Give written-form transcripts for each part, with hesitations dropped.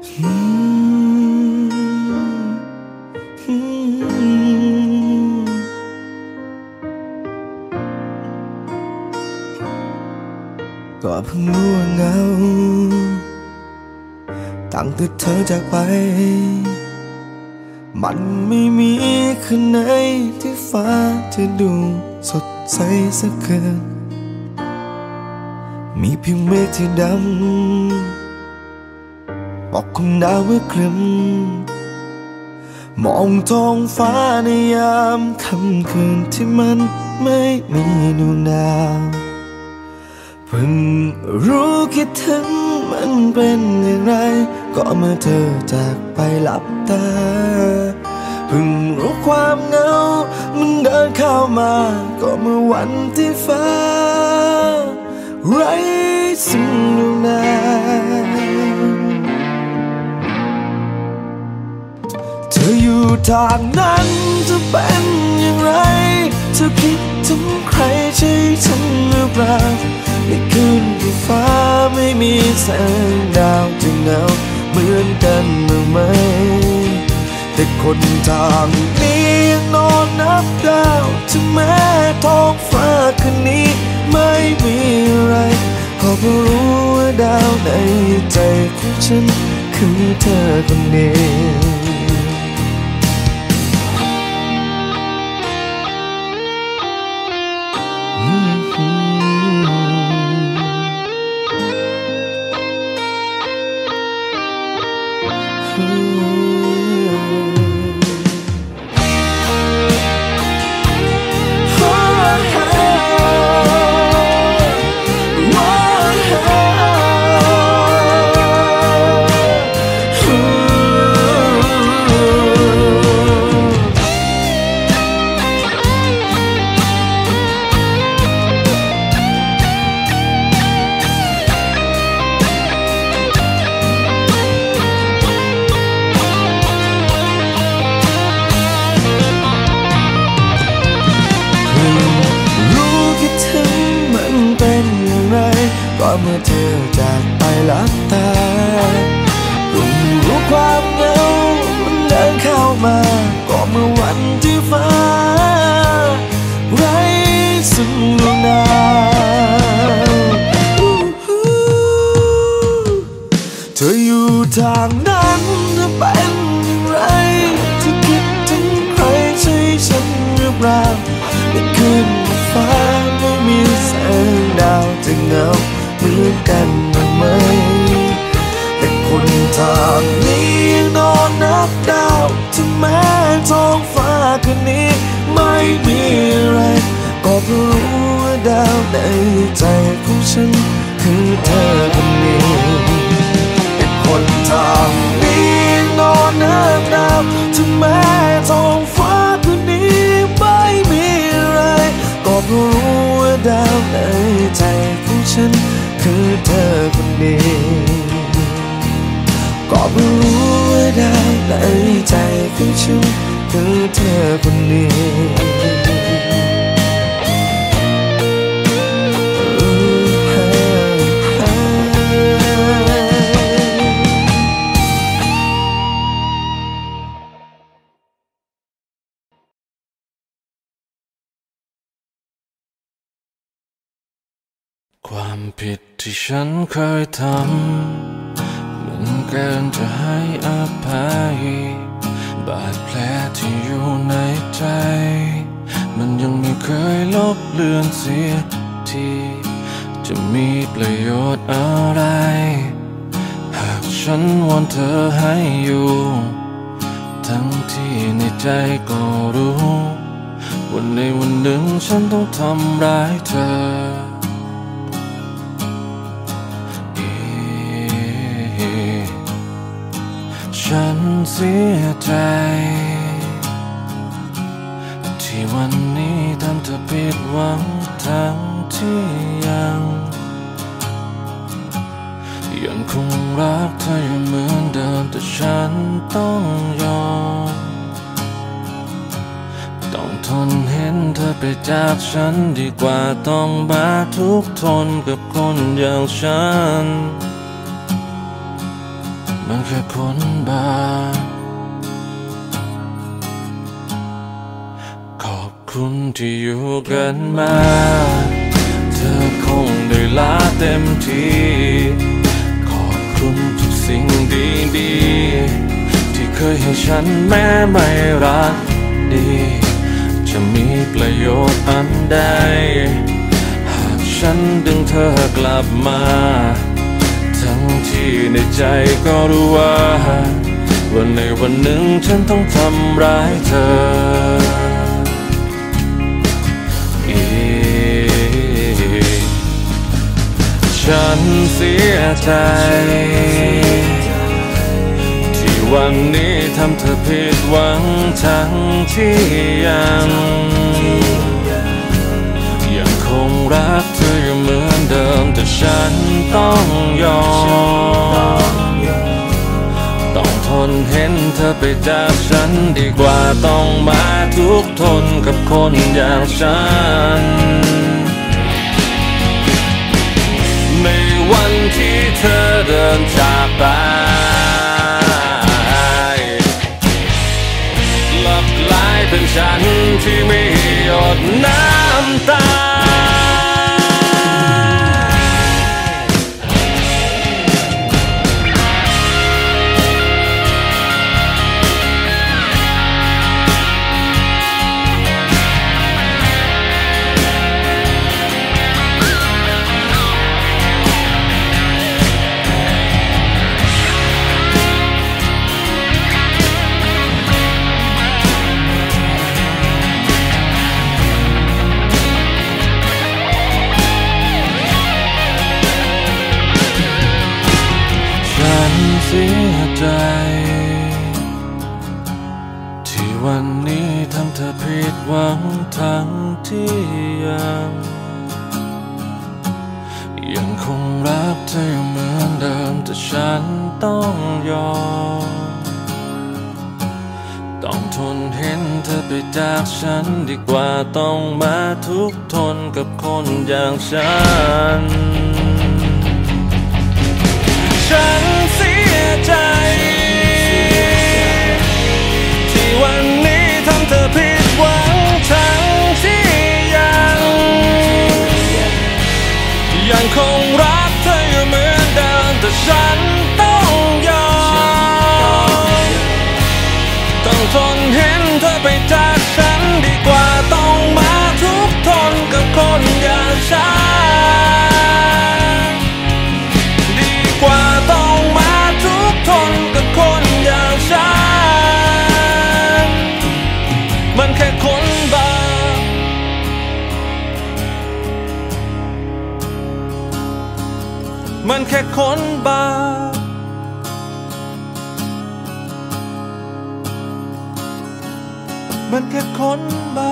ก็เพิ่งรู้ว่าเหงาตั้งแต่เธอจากไปมันไม่มีคืนไหนที่ฟ้าจะดูสดใสสักคืนมีเพียงเมฆที่ดำปกคลุมดาวเมื่อครึ้มมองท้องฟ้าในยามค่ำคืนที่มันไม่มีดวงดาวเพิ่งรู้คิดถึงมันเป็นอย่างไรก็เมื่อเธอจากไปหลับตาเพิ่งรู้ความเหงามันเดินเข้ามาก็เมื่อวันที่ฟ้าไร้ซึ่งดวงดาวเธออยู่ทางนั้นจะเป็นอย่างไรเธอคิดถึงใครใช่ฉันหรือเปล่าในคืนที่ฟ้าไม่มีแสงดาวจะเหงาเหมือนกันบ้างไหมแต่คนทางนี้ยังนอนนับดาวถึงแม้ท้องฟ้าคืนนี้ไม่มีอะไรก็เพราะรู้ว่าดาวในใจของฉันคือเธอคนเดียวก็เมื่อเธอจากไปหลับตาเพิ่งรู้ความเหงามันเดินเข้ามาก็เมื่อวันที่ฟ้าไร้ซึ่งดวงดาวเธออยู่ทางนั้นจะเป็นอย่างไรเธอคิดถึงใครใช่ฉันหรือเปล่าในคืนฟ้าไม่มีแสงดาวจะเหงาเหมือนกันบ้างไหมแต่คนทางนี้ยังนอนนับดาวถึงแม้ท้องฟ้าคืนนี้ไม่มีอะไรก็เพราะรู้ว่าดาวในใจของฉันคือเธอคนนี้แต่คนทางนี้ยังนอนนับดาวถึงแม้ท้องฟ้าคืนนี้ไม่มีอะไรก็เพราะรู้ว่าดาวในใจของฉันคือเธอคนเดียวก็ไม่รู้ว่าดาวในใจของฉันคือเธอคนเดียวความผิดที่ฉันเคยทำมันเกินจะให้อภัยบาดแผลที่อยู่ในใจมันยังไม่เคยลบเลือนเสียทีจะมีประโยชน์อะไรหากฉันวอนเธอให้อยู่ทั้งที่ในใจก็รู้วันในวันหนึ่งฉันต้องทำร้ายเธอฉันเสียใจที่วันนี้ทำเธอผิดหวังทั้งที่ยังคงรักเธออยู่เหมือนเดิมแต่ฉันต้องยอมต้องทนเห็นเธอไปจากฉันดีกว่าต้องมาทุกข์ทนกับคนอย่างฉันมันแค่คนบ้าขอบคุณที่อยู่กันมาเธอคงได้ลาเต็มที่ขอบคุณทุกสิ่งดีๆที่เคยให้ฉันแม้ไม่รักดีจะมีประโยชน์อันใดหากฉันดึงเธอกลับมาทั้งที่ในใจก็รู้ว่าในวันหนึ่งฉันต้องทำร้ายเธอฉันเสียใจที่วันนี้ทำเธอผิดหวังทั้งที่ยังคงรักเธออยู่เหมือนเดิมแต่ฉันต้องยอมต้องทนเห็นเธอไปจากฉันดีกว่าต้องมาทุกข์ทนกับคนอย่างฉันในวันที่เธอเดินจากไปกลับกลายเป็นฉันที่ไม่หยดน้ำตาเสียใจที่วันนี้ทำเธอผิดหวังทั้งที่ยังคงรักเธออยู่เหมือนเดิมแต่ฉันต้องยอมต้องทนเห็นเธอไปจากฉันดีกว่าต้องมาทุกข์ทนกับคนอย่างฉันเสียใจที่วันนี้ทำเธอผิดหวังทั้งที่ยังคงรักเธออยู่เหมือนเดิมแต่ฉันต้องยอมต้องทนเห็นเธอไปจากฉันดีกว่าต้องมาทุกข์ทนกับคนอย่างฉันมันแค่คนบ้ามันแค่คนบ้ามันแค่คนบ้า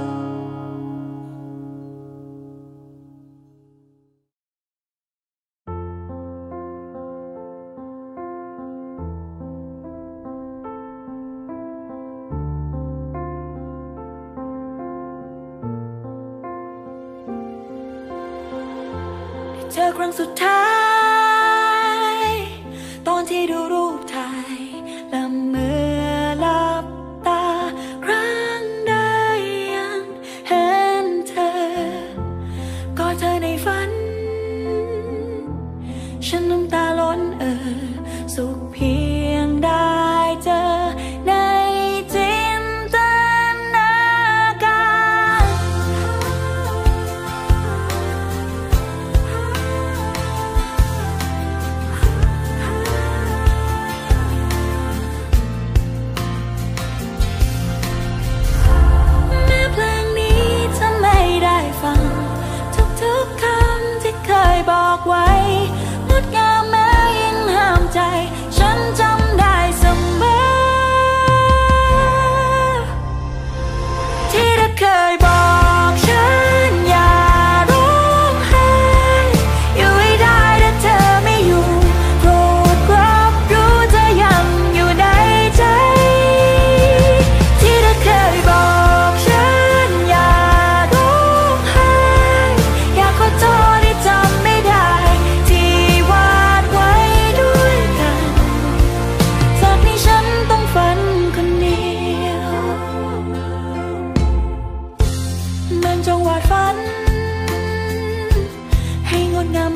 เจอครั้งสุดท้ายตอนที่ดูรูปถ่ายและเมื่อหลับตาครั้งใดยังเห็นเธอกอดเธอในฝันฉันน้ำตาล้นสุขเพียงได้เจอในจินตนาการแม้เพลงนี้จะไม่ได้ฟังทุกๆคำที่เคยบอกไว้งดงามแม้ยิ่งห้ามใจฉันจำ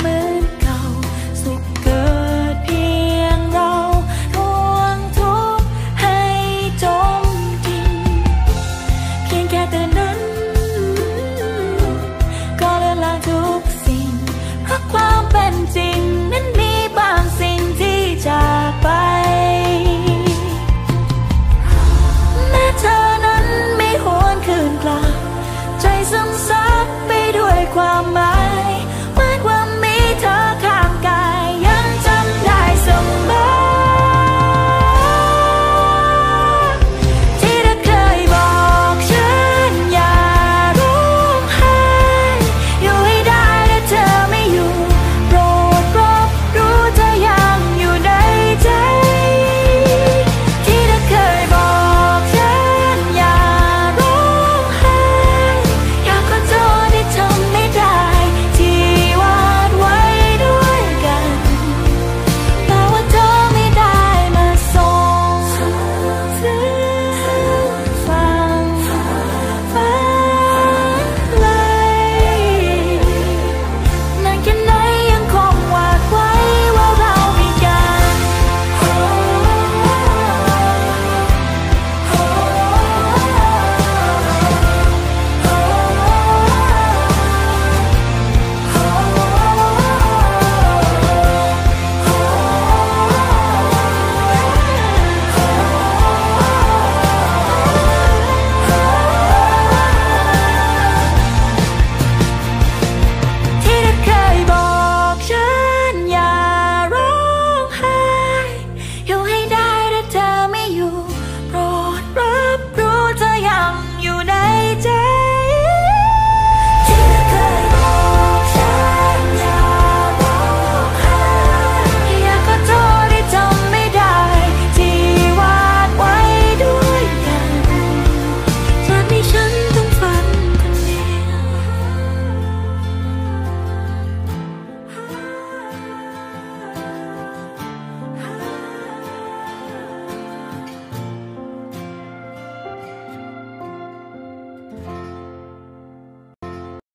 มือ